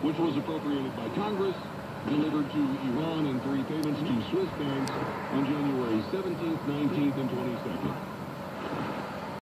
which was appropriated by Congress, delivered to Iran in 3 payments to Swiss banks on January 17th, 19th, and 22nd.